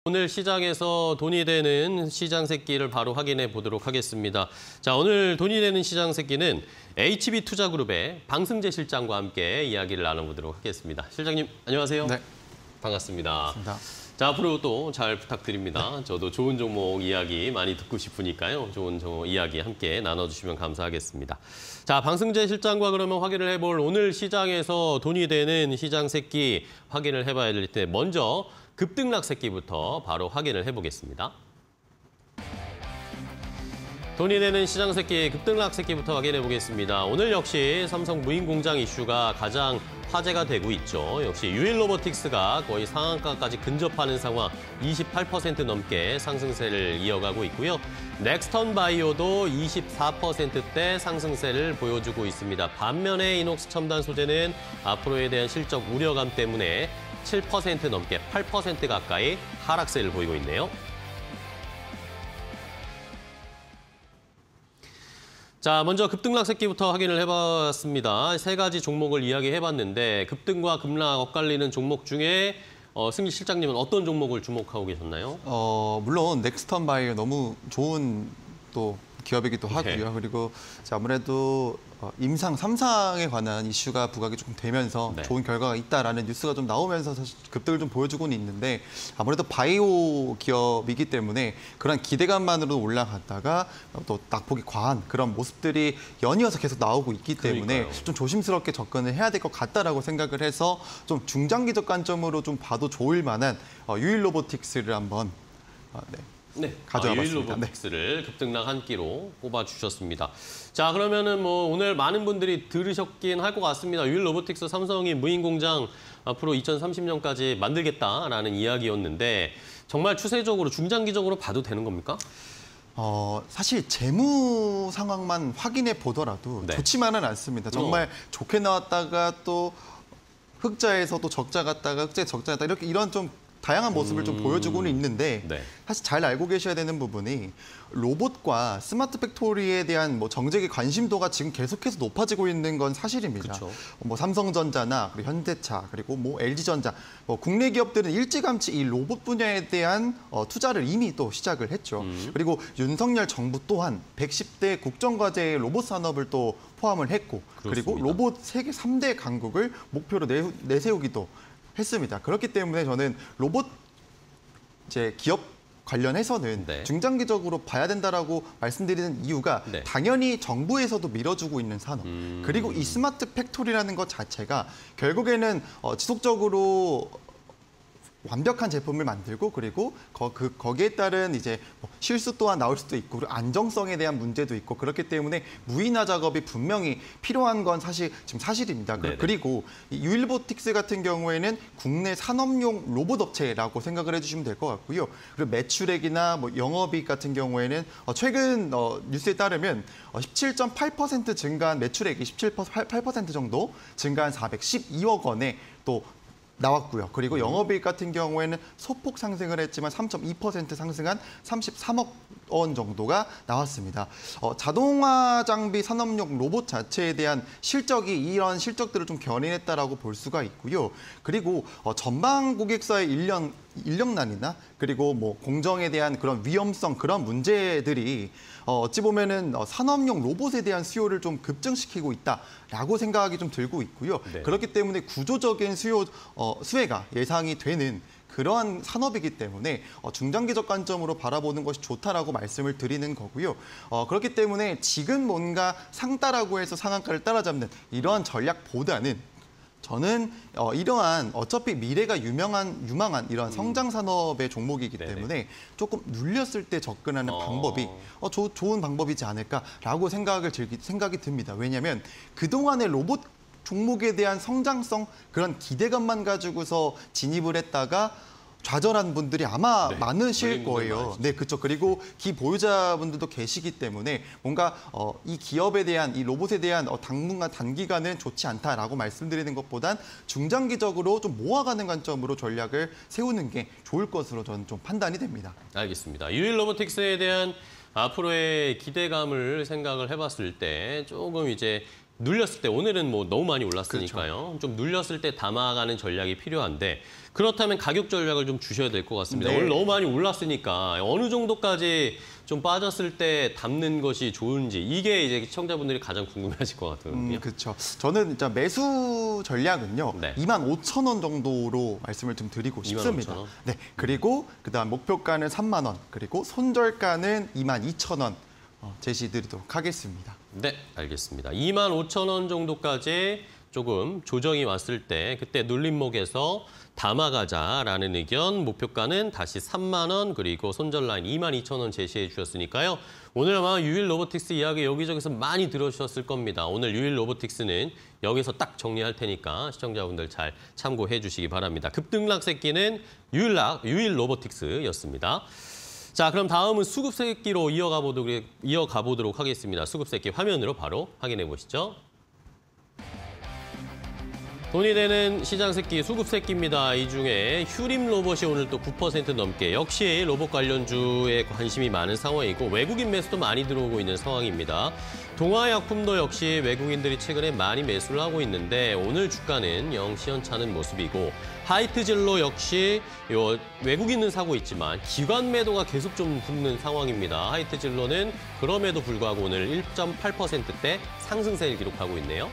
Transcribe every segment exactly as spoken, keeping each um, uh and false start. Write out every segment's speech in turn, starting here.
오늘 시장에서 돈이 되는 시장 새끼를 바로 확인해 보도록 하겠습니다. 자, 오늘 돈이 되는 시장 새끼는 에이치비투자그룹의 방승재 실장과 함께 이야기를 나눠보도록 하겠습니다. 실장님, 안녕하세요. 네. 반갑습니다. 반갑습니다. 자, 앞으로 또 잘 부탁드립니다. 저도 좋은 종목 이야기 많이 듣고 싶으니까요. 좋은 종목 이야기 함께 나눠주시면 감사하겠습니다. 자, 방승재 실장과 그러면 확인을 해볼 오늘 시장에서 돈이 되는 시장 새끼 확인을 해봐야 될 때 먼저 급등락 새끼부터 바로 확인을 해보겠습니다. 돈이 되는 시장 새끼 급등락 새끼부터 확인해 보겠습니다. 오늘 역시 삼성 무인공장 이슈가 가장 화제가 되고 있죠. 역시 유일로보틱스가 거의 상한가까지 근접하는 상황, 이십팔 퍼센트 넘게 상승세를 이어가고 있고요. 넥스턴바이오도 이십사 퍼센트대 상승세를 보여주고 있습니다. 반면에 이녹스 첨단 소재는 앞으로에 대한 실적 우려감 때문에 칠 퍼센트 넘게 팔 퍼센트 가까이 하락세를 보이고 있네요. 자, 먼저 급등락 새끼부터 확인을 해봤습니다. 세 가지 종목을 이야기해봤는데 급등과 급락 엇갈리는 종목 중에 어, 승기 실장님은 어떤 종목을 주목하고 계셨나요? 어, 물론 넥스턴 바이오 너무 좋은 또 기업이기도 하고요. 네. 그리고 아무래도 임상 삼 상에 관한 이슈가 부각이 조금 되면서 네. 좋은 결과가 있다라는 뉴스가 좀 나오면서 사실 급등을 좀 보여주고는 있는데 아무래도 바이오 기업이기 때문에 그런 기대감만으로 올라갔다가 또 낙폭이 과한 그런 모습들이 연이어서 계속 나오고 있기 때문에 그러니까요. 좀 조심스럽게 접근을 해야 될 것 같다라고 생각을 해서 좀 중장기적 관점으로 좀 봐도 좋을 만한 유일로보틱스를 한번 네. 네, 가져와 아, 봤습니다. 유일로보틱스를 네. 급등락 한 끼로 꼽아주셨습니다. 자, 그러면은 뭐 오늘 많은 분들이 들으셨긴 할 것 같습니다. 유일로보틱스 삼성이 무인공장 앞으로 이천삼십 년까지 만들겠다라는 이야기였는데 정말 추세적으로 중장기적으로 봐도 되는 겁니까? 어, 사실 재무 상황만 확인해 보더라도 네. 좋지만은 않습니다. 정말 어. 좋게 나왔다가 또 흑자에서도 적자 갔다가 흑자에 적자 갔다가 이렇게 이런 좀 다양한 모습을 좀 음... 보여주고는 있는데 네. 사실 잘 알고 계셔야 되는 부분이 로봇과 스마트 팩토리에 대한 뭐 정책의 관심도가 지금 계속해서 높아지고 있는 건 사실입니다. 그쵸. 뭐 삼성전자나 그리고 현대차 그리고 뭐 엘지전자 뭐 국내 기업들은 일찌감치 이 로봇 분야에 대한 어, 투자를 이미 또 시작을 했죠. 음. 그리고 윤석열 정부 또한 백십 대 국정과제에 로봇 산업을 또 포함을 했고 그렇습니다. 그리고 로봇 세계 삼 대 강국을 목표로 내, 내세우기도 했습니다. 그렇기 때문에 저는 로봇 이제 기업 관련해서는 네. 중장기적으로 봐야 된다라고 말씀드리는 이유가 네. 당연히 정부에서도 밀어주고 있는 산업 음... 그리고 이 스마트 팩토리라는 것 자체가 결국에는 어, 지속적으로 완벽한 제품을 만들고 그리고 거, 그, 거기에 따른 이제 뭐 실수 또한 나올 수도 있고 그리고 안정성에 대한 문제도 있고 그렇기 때문에 무인화 작업이 분명히 필요한 건 사실 지금 사실입니다. 네네. 그리고 이 유일로보틱스 같은 경우에는 국내 산업용 로봇 업체라고 생각을 해주시면 될 것 같고요. 그리고 매출액이나 뭐 영업이익 같은 경우에는 어, 최근 어, 뉴스에 따르면 어, 십칠 점 팔 퍼센트 증가한 매출액이 십칠 퍼센트, 팔 퍼센트 정도 증가한 사백십이억 원에 또 나왔고요. 그리고 영업이익 같은 경우에는 소폭 상승을 했지만 삼 점 이 퍼센트 상승한 삼십삼억 원 정도가 나왔습니다. 어, 자동화 장비 산업용 로봇 자체에 대한 실적이 이런 실적들을 좀 견인했다라고 볼 수가 있고요. 그리고 어, 전방 고객사의 인력, 인력난이나 그리고 뭐 공정에 대한 그런 위험성 그런 문제들이 어, 어찌 보면은 어, 산업용 로봇에 대한 수요를 좀 급증시키고 있다라고 생각이 좀 들고 있고요. 네. 그렇기 때문에 구조적인 수요 어, 수혜가 예상이 되는 그러한 산업이기 때문에 어, 중장기적 관점으로 바라보는 것이 좋다라고 말씀을 드리는 거고요. 어, 그렇기 때문에 지금 뭔가 상따라고 해서 상한가를 따라잡는 이러한 전략보다는 저는 어, 이러한 어차피 미래가 유명한 유망한 이런 성장 산업의 종목이기 네네. 때문에 조금 눌렸을 때 접근하는 어... 방법이 어, 조, 좋은 방법이지 않을까라고 생각을 들기, 생각이 듭니다. 왜냐하면 그동안의 로봇 종목에 대한 성장성 그런 기대감만 가지고서 진입을 했다가 좌절한 분들이 아마 네, 많으실 거예요. 많으시죠. 네, 그렇죠. 그리고 기 보유자분들도 계시기 때문에 뭔가 어, 이 기업에 대한 이 로봇에 대한 어, 당분간 단기간은 좋지 않다라고 말씀드리는 것보단 중장기적으로 좀 모아가는 관점으로 전략을 세우는 게 좋을 것으로 저는 좀 판단이 됩니다. 알겠습니다. 유일로보틱스에 대한 앞으로의 기대감을 생각을 해봤을 때 조금 이제 눌렸을 때 오늘은 뭐 너무 많이 올랐으니까요. 그렇죠. 좀 눌렸을 때 담아가는 전략이 필요한데 그렇다면 가격 전략을 좀 주셔야 될 것 같습니다. 네. 오늘 너무 많이 올랐으니까 어느 정도까지 좀 빠졌을 때 담는 것이 좋은지 이게 이제 시청자분들이 가장 궁금해하실 것 같거든요. 음, 그렇죠. 저는 진짜 매수 전략은요. 네. 이만 오천 원 정도로 말씀을 좀 드리고 싶습니다. 이만 오천 원? 네. 그리고 그다음 목표가는 삼만 원, 그리고 손절가는 이만 이천 원 어, 제시 드리도록 하겠습니다. 네, 알겠습니다. 이만 오천 원 정도까지 조금 조정이 왔을 때 그때 눌림목에서 담아가자라는 의견, 목표가는 다시 삼만 원, 그리고 손절 라인 이만 이천 원 제시해 주셨으니까요. 오늘 아마 유일 로보틱스 이야기 여기저기서 많이 들으셨을 겁니다. 오늘 유일 로보틱스는 여기서 딱 정리할 테니까 시청자분들 잘 참고해 주시기 바랍니다. 급등락 새끼는 유일락, 유일 로보틱스였습니다. 자, 그럼 다음은 수급 새끼로 이어가 보도록, 이어가 보도록 하겠습니다. 수급 새끼 화면으로 바로 확인해 보시죠. 돈이 되는 시장 새끼, 수급 새끼입니다. 이 중에 휴림 로봇이 오늘 또 구 퍼센트 넘게 역시 로봇 관련주에 관심이 많은 상황이고 외국인 매수도 많이 들어오고 있는 상황입니다. 동아약품도 역시 외국인들이 최근에 많이 매수를 하고 있는데 오늘 주가는 영 시원찮은 모습이고 하이트젤로 역시 요 외국인은 사고 있지만 기관 매도가 계속 좀 붙는 상황입니다. 하이트젤로는 그럼에도 불구하고 오늘 일 점 팔 퍼센트대 상승세를 기록하고 있네요.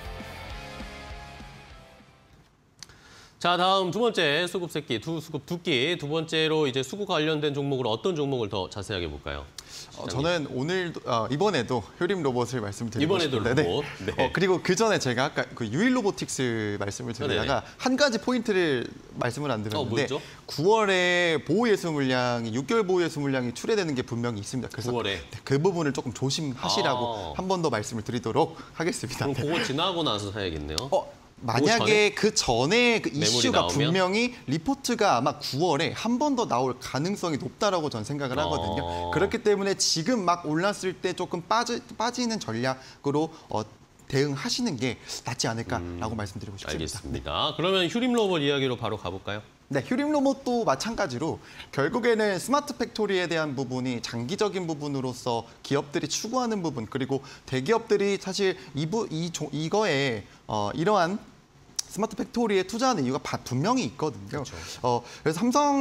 자, 다음 두 번째 수급 새끼, 두 수급 두 끼. 두 번째로 이제 수급 관련된 종목으로 어떤 종목을 더 자세하게 볼까요? 어, 저는 오늘 어, 이번에도 효림 로봇을 말씀드리고 이번에도 싶은데 로봇. 네. 네. 어, 그리고 그 전에 제가 아까 그 유일 로보틱스 말씀을 드리다가 네네. 한 가지 포인트를 말씀을 안 드렸는데 어, 뭐죠? 구월에 보호예수 물량이 육 개월 보호예수 물량이 출회되는 게 분명히 있습니다. 그래서 구월에. 네, 그 부분을 조금 조심하시라고 아. 한 번 더 말씀을 드리도록 하겠습니다. 그럼 그거 지나고 나서 사야겠네요. 어, 만약에 그 전에 그 이슈가 나오면? 분명히 리포트가 아마 구월에 한 번 더 나올 가능성이 높다라고 전 생각을 하거든요. 어. 그렇기 때문에 지금 막 올랐을 때 조금 빠지, 빠지는 전략으로 어, 대응하시는 게 낫지 않을까라고 음, 말씀드리고 싶습니다. 알겠습니다. 그러면 휴림 로봇 이야기로 바로 가볼까요? 네, 휴림 로봇도 마찬가지로 결국에는 스마트 팩토리에 대한 부분이 장기적인 부분으로서 기업들이 추구하는 부분, 그리고 대기업들이 사실 이부, 이, 이거에 어, 이러한 스마트 팩토리에 투자하는 이유가 분명히 있거든요. 그렇죠. 어, 그래서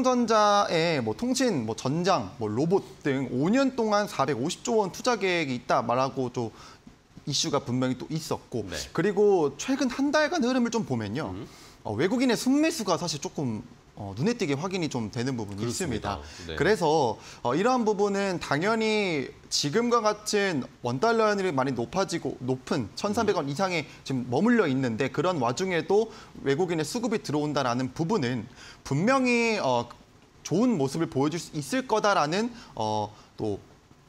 삼성전자의 뭐 통신, 뭐 전장, 뭐 로봇 등 오 년 동안 사백오십조 원 투자 계획이 있다 말하고 또 이슈가 분명히 또 있었고, 네. 그리고 최근 한 달간 흐름을 좀 보면요. 음. 어, 외국인의 순매수가 사실 조금 어, 눈에 띄게 확인이 좀 되는 부분이 그렇습니다. 있습니다. 네. 그래서 어, 이러한 부분은 당연히 지금과 같은 원달러 환율이 많이 높아지고 높은 천삼백 원 이상에 지금 머물러 있는데 그런 와중에도 외국인의 수급이 들어온다라는 부분은 분명히 어, 좋은 모습을 보여줄 수 있을 거다라는 어, 또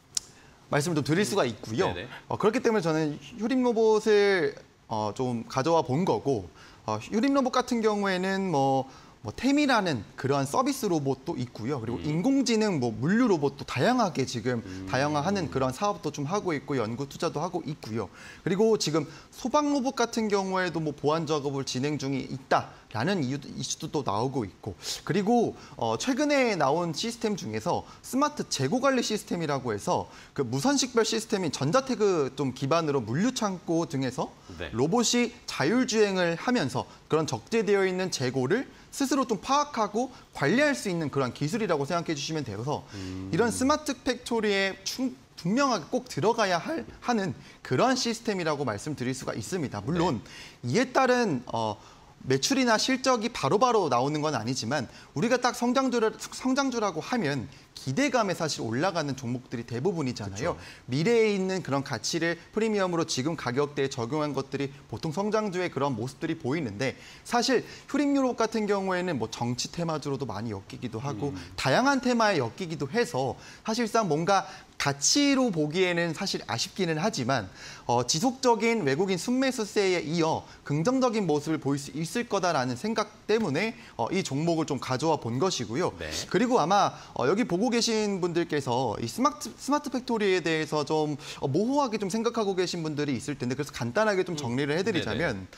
말씀을 좀 드릴 수가 있고요. 어, 그렇기 때문에 저는 휴림 로봇을 어, 좀 가져와 본 거고, 어, 휴림 로봇 같은 경우에는 뭐, 뭐 템이라는 그러한 서비스 로봇도 있고요. 그리고 음. 인공지능 뭐 물류 로봇도 다양하게 지금 음. 다양화하는 그런 사업도 좀 하고 있고 연구 투자도 하고 있고요. 그리고 지금 소방 로봇 같은 경우에도 뭐 보안 작업을 진행 중에 있다라는 이유도, 이슈도 또 나오고 있고, 그리고 어, 최근에 나온 시스템 중에서 스마트 재고 관리 시스템이라고 해서 그 무선식별 시스템인 전자태그 좀 기반으로 물류 창고 등에서 네. 로봇이 자율주행을 하면서 그런 적재되어 있는 재고를 스스로 좀 파악하고 관리할 수 있는 그런 기술이라고 생각해 주시면 되어서 음. 이런 스마트 팩토리에 충, 분명하게 꼭 들어가야 할, 하는 그런 시스템이라고 말씀드릴 수가 있습니다. 물론 네. 이에 따른 어, 매출이나 실적이 바로바로 나오는 건 아니지만 우리가 딱 성장주를, 성장주라고 하면 기대감에 사실 올라가는 종목들이 대부분이잖아요. 그쵸. 미래에 있는 그런 가치를 프리미엄으로 지금 가격대에 적용한 것들이 보통 성장주의 그런 모습들이 보이는데, 사실 휴림 유럽 같은 경우에는 뭐 정치 테마주로도 많이 엮이기도 하고 음. 다양한 테마에 엮이기도 해서 사실상 뭔가 가치로 보기에는 사실 아쉽기는 하지만 어, 지속적인 외국인 순매수세에 이어 긍정적인 모습을 보일 수 있을 거다라는 생각 때문에 어, 이 종목을 좀 가져와 본 것이고요. 네. 그리고 아마 어, 여기 보고 계신 분들께서 이 스마트, 스마트 팩토리에 대해서 좀 어, 모호하게 좀 생각하고 계신 분들이 있을 텐데, 그래서 간단하게 좀 정리를 해드리자면 음.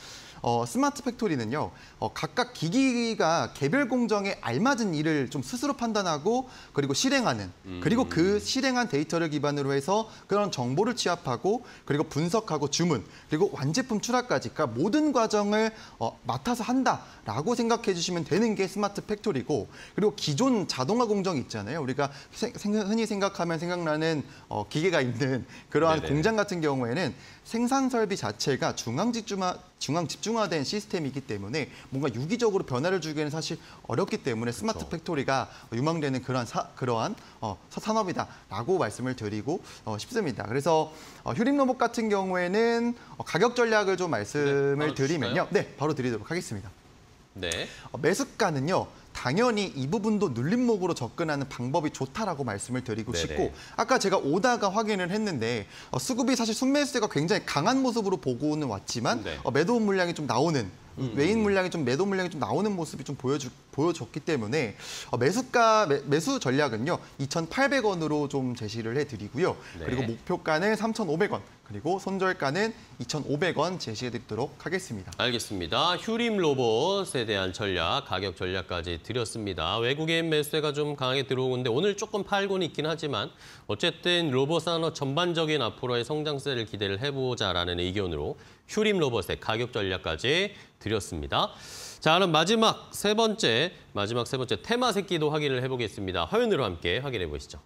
어, 스마트 팩토리는요, 어, 각각 기기가 개별 공정에 알맞은 일을 좀 스스로 판단하고 그리고 실행하는, 그리고 그 실행한 데이터를 기반으로 해서 그런 정보를 취합하고 그리고 분석하고 주문, 그리고 완제품 출하까지, 그러니까 모든 과정을 어, 맡아서 한다라고 생각해 주시면 되는 게 스마트 팩토리고, 그리고 기존 자동화 공정 있잖아요. 우리가 생, 흔히 생각하면 생각나는 어, 기계가 있는 그러한 네네. 공장 같은 경우에는 생산 설비 자체가 중앙 집중화 중앙 집중화된 시스템이기 때문에 뭔가 유기적으로 변화를 주기에는 사실 어렵기 때문에 스마트 그렇죠. 팩토리가 유망되는 그러한 사, 그러한 어, 산업이다라고 말씀을 드리고 어, 싶습니다. 그래서 어, 휴림 로봇 같은 경우에는 어, 가격 전략을 좀 말씀을 네, 바로 드리면요, 주실까요? 네, 바로 드리도록 하겠습니다. 네. 어, 매수가는요, 당연히 이 부분도 눌림목으로 접근하는 방법이 좋다라고 말씀을 드리고 네네. 싶고, 아까 제가 오다가 확인을 했는데 어, 수급이 사실 순매수세가 굉장히 강한 모습으로 보고는 왔지만 네. 어, 매도 물량이 좀 나오는 음. 외인 물량이 좀 매도 물량이 좀 나오는 모습이 좀 보여주, 보여줬기 때문에 어, 매수가 매, 매수 전략은요 이천팔백 원으로 좀 제시를 해드리고요. 네. 그리고 목표가는 삼천오백 원, 그리고 손절가는 이천오백 원 제시해드리도록 하겠습니다. 알겠습니다. 휴림 로봇에 대한 전략, 가격 전략까지 드렸습니다. 외국인 매수세가 좀 강하게 들어오는데 오늘 조금 팔고는 있긴 하지만 어쨌든 로봇 산업 전반적인 앞으로의 성장세를 기대를 해보자라는 의견으로 휴림 로봇의 가격 전략까지 드렸습니다. 자, 그럼 마지막 세 번째, 마지막 세 번째 테마 새끼도 확인을 해보겠습니다. 화면으로 함께 확인해 보시죠.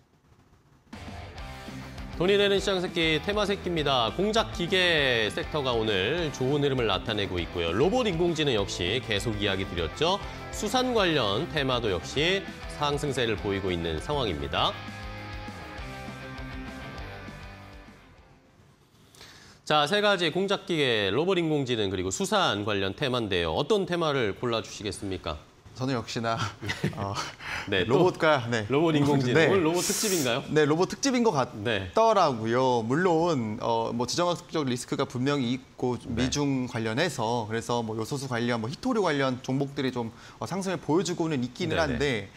돈이 되는 시장 새끼, 테마 새끼입니다. 공작 기계 섹터가 오늘 좋은 흐름을 나타내고 있고요. 로봇 인공지능 역시 계속 이야기 드렸죠. 수산 관련 테마도 역시 상승세를 보이고 있는 상황입니다. 자, 세 가지 공작 기계, 로봇 인공지능 그리고 수산 관련 테마인데요. 어떤 테마를 골라주시겠습니까? 저는 역시나 어, 네, 또 로봇과 네, 로봇 인공지능. 네. 오늘 로봇 특집인가요? 네, 로봇 특집인 것 네. 같더라고요. 물론 어, 뭐 지정학적 리스크가 분명히 있고 미중 관련해서 그래서 뭐 요소수 관련, 뭐 히토류 관련 종목들이 좀 어, 상승을 보여주고는 있기는 네네. 한데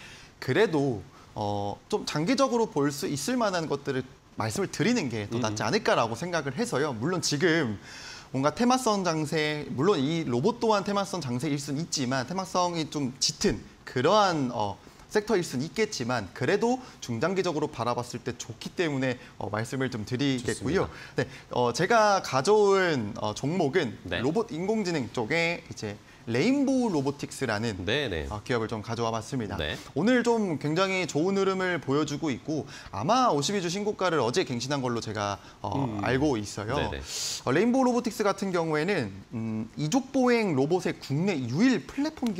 그래도 어, 좀 장기적으로 볼 수 있을 만한 것들을 말씀을 드리는 게 더 낫지 않을까라고 생각을 해서요. 물론 지금 뭔가 테마성 장세, 물론 이 로봇 또한 테마성 장세일 수는 있지만 테마성이 좀 짙은 그러한 어, 섹터일 수는 있겠지만 그래도 중장기적으로 바라봤을 때 좋기 때문에 어, 말씀을 좀 드리겠고요. 네, 어, 제가 가져온 어, 종목은 네. 로봇 인공지능 쪽에 이제 레인보우 로보틱스라는 네네. 어, 기업을 좀 가져와 봤습니다. 네. 오늘 좀 굉장히 좋은 흐름을 보여주고 있고 아마 오십이 주 신고가를 어제 갱신한 걸로 제가 어, 음. 알고 있어요. 네네. 어, 레인보우 로보틱스 같은 경우에는 음, 이족 보행 로봇의 국내 유일 플랫폼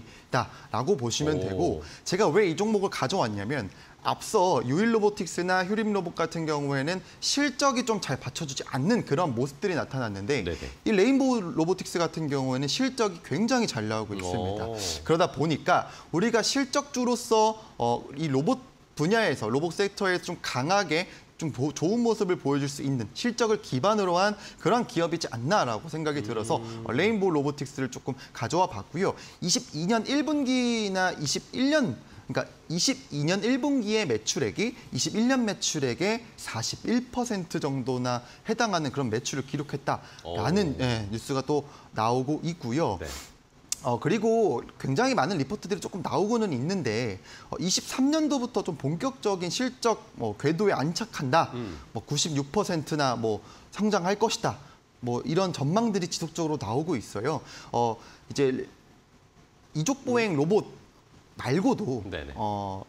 기업이다라고 보시면 오. 되고 제가 왜 이 종목을 가져왔냐면 앞서 유일 로보틱스나 휴림 로봇 같은 경우에는 실적이 좀 잘 받쳐주지 않는 그런 모습들이 나타났는데 네네. 이 레인보우 로보틱스 같은 경우에는 실적이 굉장히 잘 나오고 있습니다. 오. 그러다 보니까 우리가 실적주로서 어, 이 로봇 분야에서 로봇 섹터에서 좀 강하게 좀 보, 좋은 모습을 보여줄 수 있는 실적을 기반으로 한 그런 기업이지 않나라고 생각이 들어서 음. 어, 레인보우 로보틱스를 조금 가져와 봤고요. 이십이 년 일 분기나 이십일 년 그러니까 이십이 년 일 분기의 매출액이 이십일 년 매출액의 사십일 퍼센트 정도나 해당하는 그런 매출을 기록했다라는 예, 뉴스가 또 나오고 있고요. 네. 어, 그리고 굉장히 많은 리포트들이 조금 나오고는 있는데 어, 이십삼 년도부터 좀 본격적인 실적 뭐, 궤도에 안착한다. 음. 뭐 구십육 퍼센트나 뭐 성장할 것이다. 뭐 이런 전망들이 지속적으로 나오고 있어요. 어, 이제 이족 보행 로봇 말고도 네네. 어,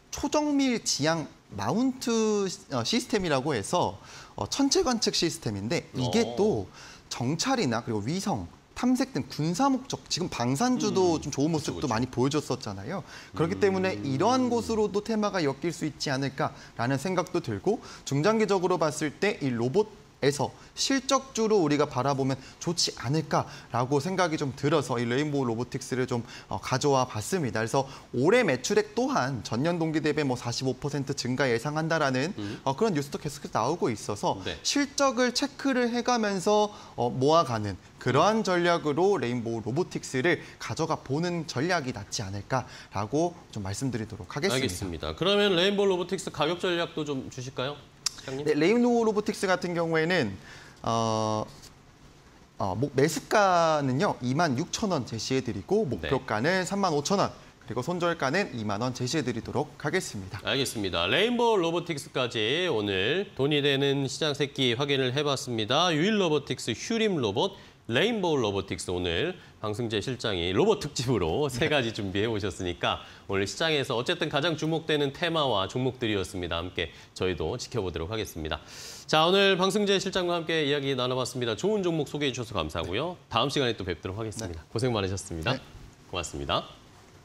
초정밀 지향 마운트 어, 시스템이라고 해서 어, 천체 관측 시스템인데 이게 오. 또 정찰이나 그리고 위성, 탐색 등 군사 목적, 지금 방산주도 음, 좀 좋은 모습도 그쵸, 그쵸. 많이 보여줬었잖아요. 그렇기 음. 때문에 이러한 곳으로도 테마가 엮일 수 있지 않을까라는 생각도 들고 중장기적으로 봤을 때 이 로봇 에서 실적주로 우리가 바라보면 좋지 않을까라고 생각이 좀 들어서 이 레인보우 로보틱스를 좀 어, 가져와 봤습니다. 그래서 올해 매출액 또한 전년 동기 대비 뭐 사십오 퍼센트 증가 예상한다라는 음. 어, 그런 뉴스도 계속해서 나오고 있어서 네. 실적을 체크를 해가면서 어, 모아가는 그러한 전략으로 레인보우 로보틱스를 가져가 보는 전략이 낫지 않을까라고 좀 말씀드리도록 하겠습니다. 알겠습니다. 그러면 레인보우 로보틱스 가격 전략도 좀 주실까요? 네, 레인보우 로보틱스 같은 경우에는 어, 어, 목 매수가는요 이만 육천 원 제시해드리고 목표가는 삼만 오천 원. 그리고 손절가는 이만 원 제시해드리도록 하겠습니다. 알겠습니다. 레인보우 로보틱스까지 오늘 돈이 되는 시장 새끼 확인을 해봤습니다. 유일 로보틱스, 휴림 로봇, 레인보우 로보틱스 오늘 방승재 실장이 로봇 특집으로 세 가지 준비해 오셨으니까 오늘 시장에서 어쨌든 가장 주목되는 테마와 종목들이었습니다. 함께 저희도 지켜보도록 하겠습니다. 자, 오늘 방승재 실장과 함께 이야기 나눠봤습니다. 좋은 종목 소개해 주셔서 감사하고요. 다음 시간에 또 뵙도록 하겠습니다. 네. 고생 많으셨습니다. 네. 고맙습니다.